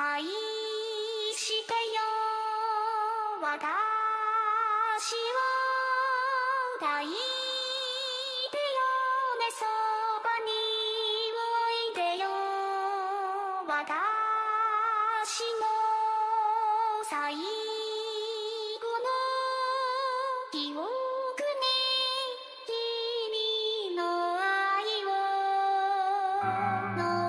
愛してよ私を抱いてよねそばにおいでよ私の最後の記憶に君の愛を